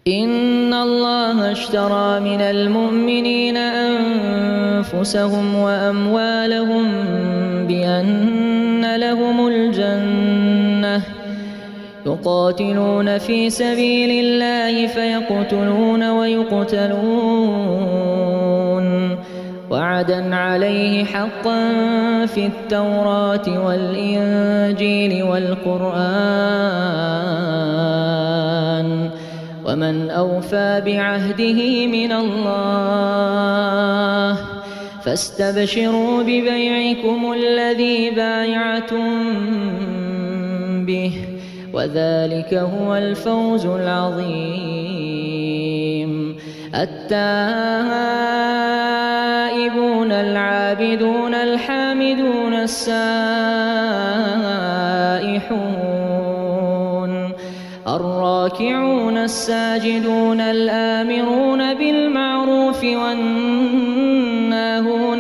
إن الله اشترى من المؤمنين أنفسهم وأموالهم بأن لهم الجنة يقاتلون في سبيل الله فيقتلون ويقتلون وعدا عليه حقا في التوراة والإنجيل والقرآن ومن أوفى بعهده من الله فاستبشروا ببيعكم الذي بايعتم به وذلك هو الفوز العظيم. التائبون العابدون الحامدون السائحون الراكعون الساجدون الآمرون بالمعروف والناهون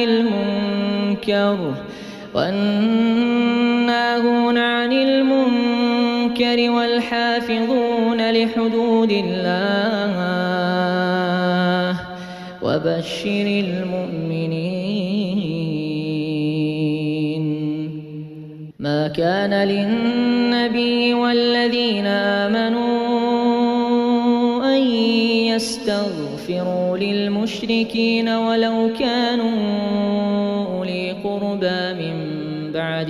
عن المنكر والحافظون لحدود الله وبشر المؤمنين. ما كان للنبي والذين آمنوا أن يستغفروا للمشركين ولو كانوا أولي قربى من بعد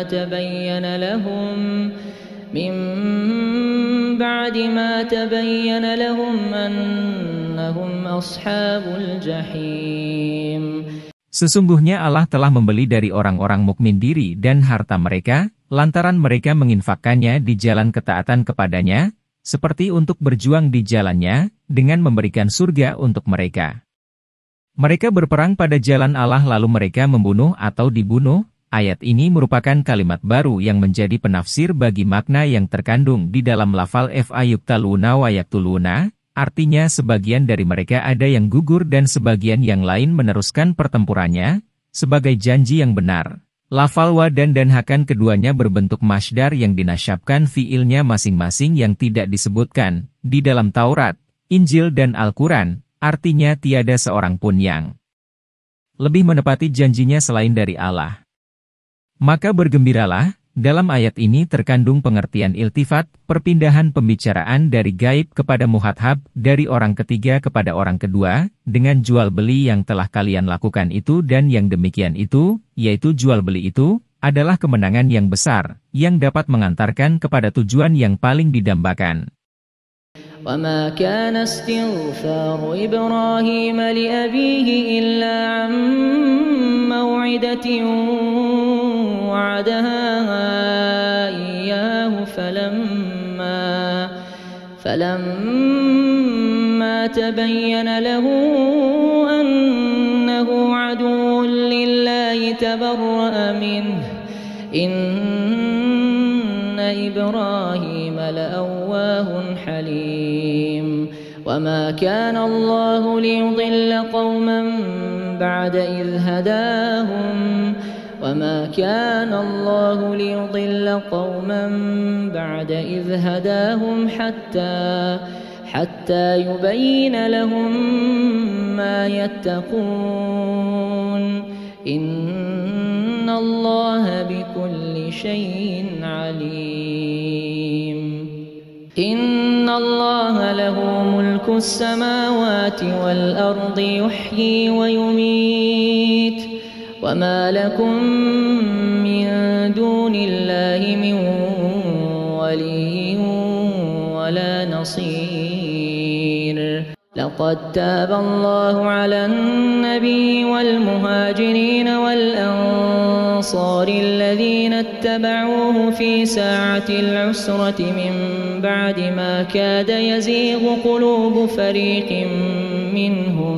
ما تبين لهم أنهم أصحاب الجحيم. Sesungguhnya Allah telah membeli dari orang-orang mukmin diri dan harta mereka, lantaran mereka menginfakkannya di jalan ketaatan kepadanya, seperti untuk berjuang di jalannya, dengan memberikan surga untuk mereka. Mereka berperang pada jalan Allah lalu mereka membunuh atau dibunuh. Ayat ini merupakan kalimat baru yang menjadi penafsir bagi makna yang terkandung di dalam lafal fayuqtaluna wa yaqtuluna, artinya sebagian dari mereka ada yang gugur dan sebagian yang lain meneruskan pertempurannya, sebagai janji yang benar. Lafal wa dan hakan keduanya berbentuk masdar yang dinasyabkan fiilnya masing-masing yang tidak disebutkan di dalam Taurat, Injil dan Al-Quran, artinya tiada seorang pun yang lebih menepati janjinya selain dari Allah. Maka bergembiralah, dalam ayat ini terkandung pengertian iltifat, perpindahan pembicaraan dari gaib kepada muhathab, dari orang ketiga kepada orang kedua, dengan jual beli yang telah kalian lakukan itu dan yang demikian itu, yaitu jual beli itu, adalah kemenangan yang besar, yang dapat mengantarkan kepada tujuan yang paling didambakan. وَمَا كَانَ اسْتِغْفَارُ إِبْرَاهِيمَ لِأَبِيهِ إِلَّا عَن مَّوْعِدَةٍ وعدها إياه فلما تبين له أنه عدو لله تبرأ منه إن إبراهيم لأواه حليم. وما كان الله ليضل قوما بعد إذ هداهم وما كان الله ليضل قوما بعد إذ هداهم حتى يبين لهم ما يتقون إن الله بكل شيء عليم. إن الله له ملك السماوات والأرض يحيي ويميت وما لكم من دون الله من ولي ولا نصير. لقد تاب الله على النبي والمهاجرين والأنصار الذين اتبعوه في ساعة العسرة من بعد ما كاد يزيغ قلوب فريق منهم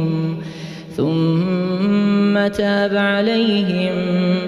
ثم تاب عليهم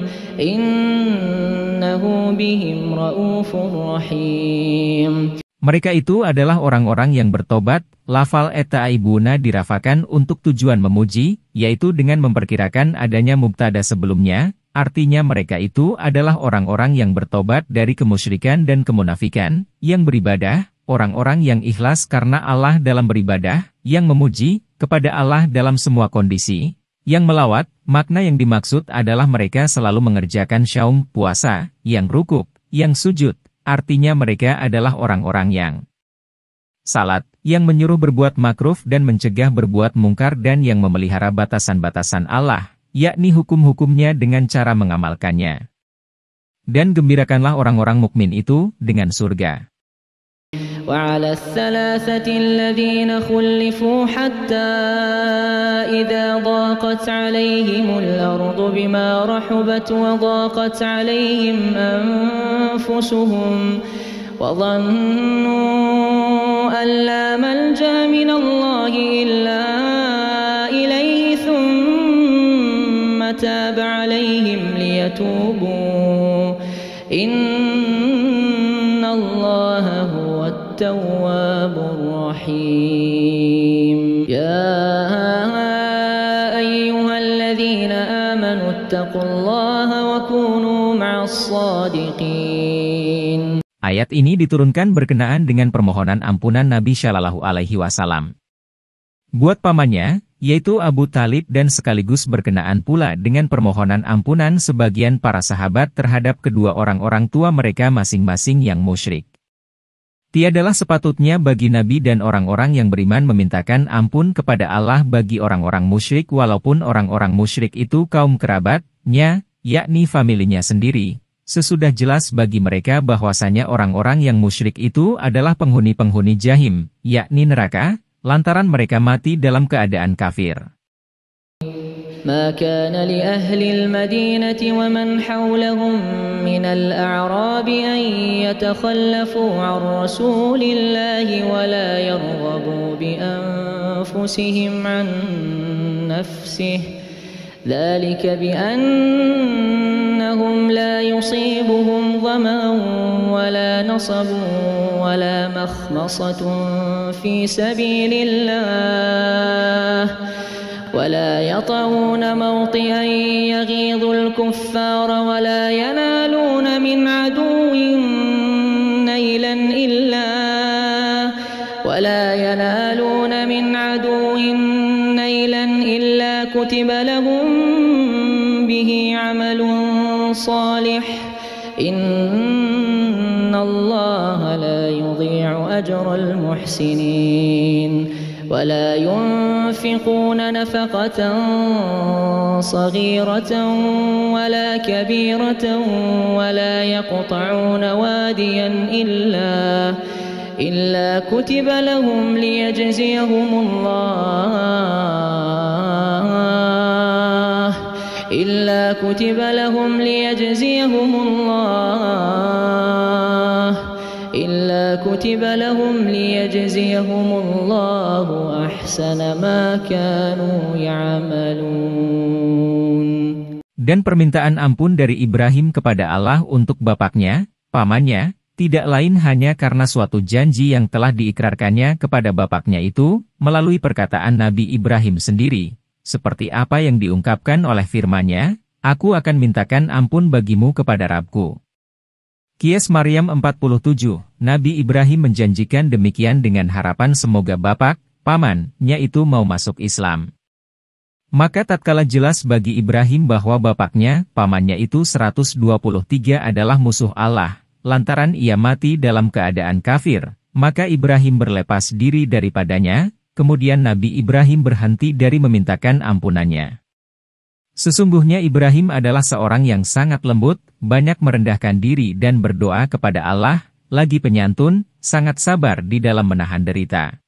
إنه بهم رؤوف رحيم. Mereka itu adalah orang-orang yang bertobat. Lafal at-ta'ibuna dirafakan untuk tujuan memuji, yaitu dengan memperkirakan adanya mubtada sebelumnya, artinya mereka itu adalah orang-orang yang bertobat dari kemusyrikan dan kemunafikan, yang beribadah, orang-orang yang ikhlas karena Allah dalam beribadah, yang memuji kepada Allah dalam semua kondisi, yang melawat. Makna yang dimaksud adalah mereka selalu mengerjakan syaum, puasa, yang rukuk, yang sujud, artinya mereka adalah orang-orang yang salat, yang menyuruh berbuat makruf dan mencegah berbuat mungkar dan yang memelihara batasan-batasan Allah, yakni hukum-hukumnya dengan cara mengamalkannya. Dan gembirakanlah orang-orang mukmin itu dengan surga. وعلى الثلاثة الذين خلفوا حتى إذا ضاقت عليهم الأرض بما رحبت وضاقت عليهم أنفسهم وظنوا أن لا ملجأ من الله إلا إليه ثم تاب عليهم ليتوبوا إن الله هو التواب الرحيم يا أيها الذين آمنوا اتقوا الله وكونوا مع الصادقين. Ayat ini diturunkan berkenaan dengan permohonan ampunan Nabi Shallallahu Alaihi Wasallam buat pamannya, yaitu Abu Talib, dan sekaligus berkenaan pula dengan permohonan ampunan sebagian para sahabat terhadap kedua orang-orang tua mereka masing-masing yang musyrik. Tiadalah sepatutnya bagi Nabi dan orang-orang yang beriman memintakan ampun kepada Allah bagi orang-orang musyrik walaupun orang-orang musyrik itu kaum kerabatnya, yakni familinya sendiri. Sesudah jelas bagi mereka bahwasanya orang-orang yang musyrik itu adalah penghuni-penghuni jahim, yakni neraka, lantaran mereka mati dalam keadaan kafir. ما كان لأهل المدينة ومن حولهم من الأعراب أن يتخلفوا عن رسول الله ولا يرغبوا بأنفسهم عن نفسه ذلك بأنهم لا يصيبهم ظمأ ولا نصب ولا مخمصة في سبيل الله ولا يطعون موطئا يغيظ الكفار ولا ينالون من عدو نيلا إلا كتب لهم به عمل صالح إن الله لا يضيع أجر المحسنين ولا ينفقون نفقة صغيرة ولا كبيرة ولا يقطعون واديا إلا كتب لهم ليجزيهم الله أحسن ما كانوا يعملون. Dan permintaan ampun dari Ibrahim kepada Allah untuk bapaknya, pamannya, tidak lain hanya karena suatu janji yang telah diikrarkannya kepada bapaknya itu, melalui perkataan Nabi Ibrahim sendiri, seperti apa yang diungkapkan oleh firman-Nya, "Aku akan mintakan ampun bagimu kepada Rabb-Ku." Qiyas Maryam 47, Nabi Ibrahim menjanjikan demikian dengan harapan semoga bapak, pamannya itu mau masuk Islam. Maka tatkala jelas bagi Ibrahim bahwa bapaknya, pamannya itu 123 adalah musuh Allah, lantaran ia mati dalam keadaan kafir, maka Ibrahim berlepas diri daripadanya, kemudian Nabi Ibrahim berhenti dari memintakan ampunannya. Sesungguhnya Ibrahim adalah seorang yang sangat lembut, banyak merendahkan diri dan berdoa kepada Allah, lagi penyantun, sangat sabar di dalam menahan derita.